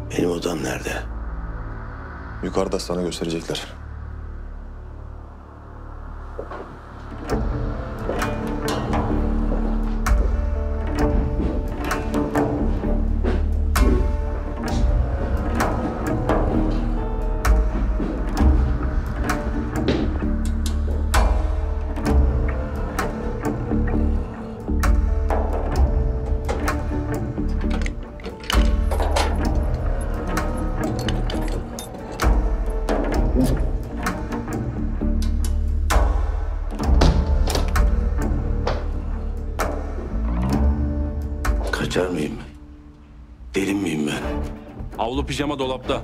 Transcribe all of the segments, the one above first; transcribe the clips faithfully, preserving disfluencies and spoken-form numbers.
Benim odam nerede? Yukarıda, sana gösterecekler. Kaçar mıyım? Derin miyim ben? Avlu pijama dolapta.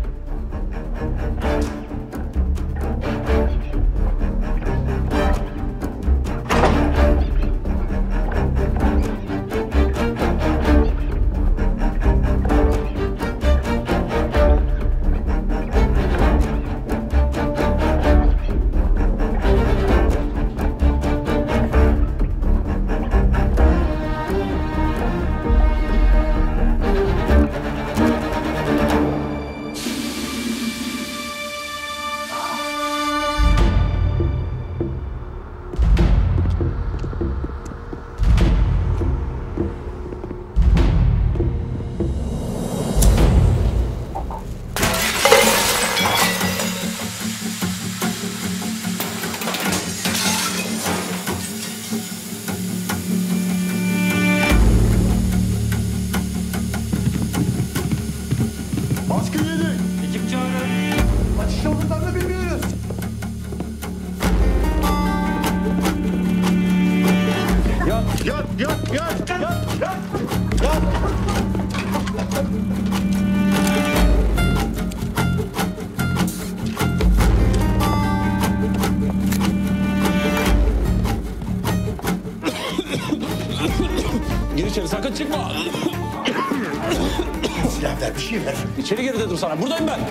Gir içeri, sakın çıkma. Silah ver, bir şey ver. İçeri gir dedim sana. Buradayım ben.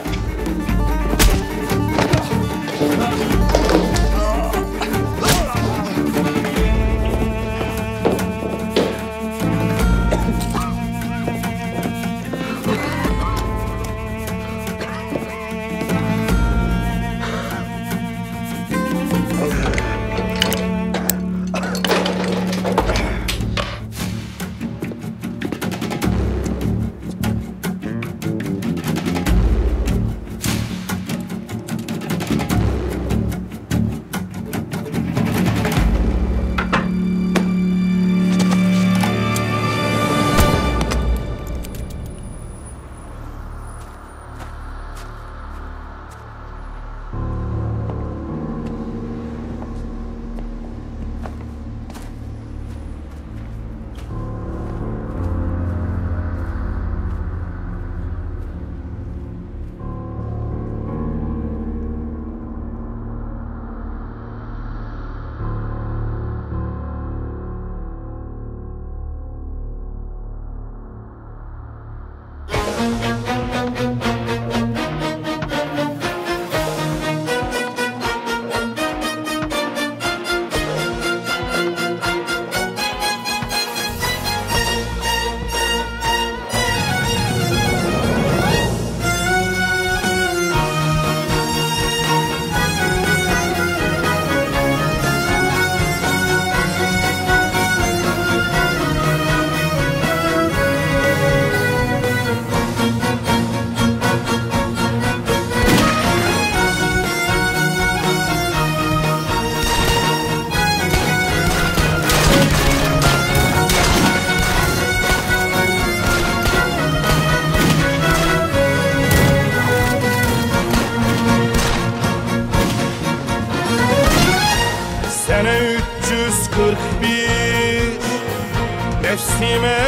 nefsime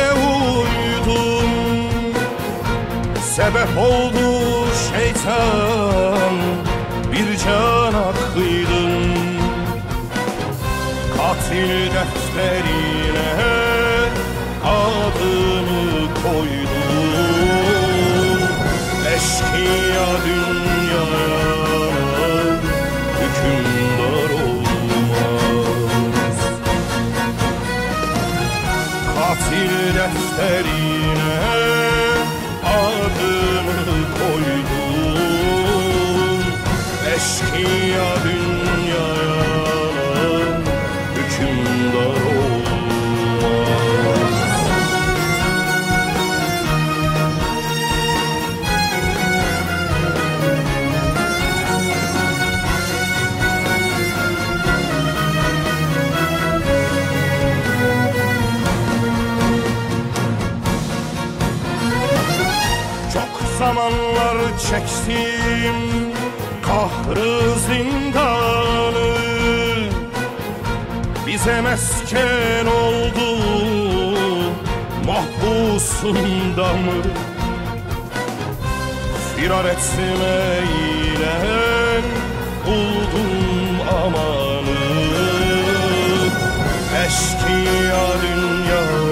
uydum, sebep oldu şeytan, bir cana kıydım. Katil defterine adını koydum, eşkıya dünyaya hükümdar olmaz. Katil defterine adını Eşkıya dünyaya hükümdar olmaz. Çok zamanlar çektim kahrı zindanı, bize mesken oldu mahpusunda mı? Firar etmeyle buldum amanı. Eşkıya dünyaya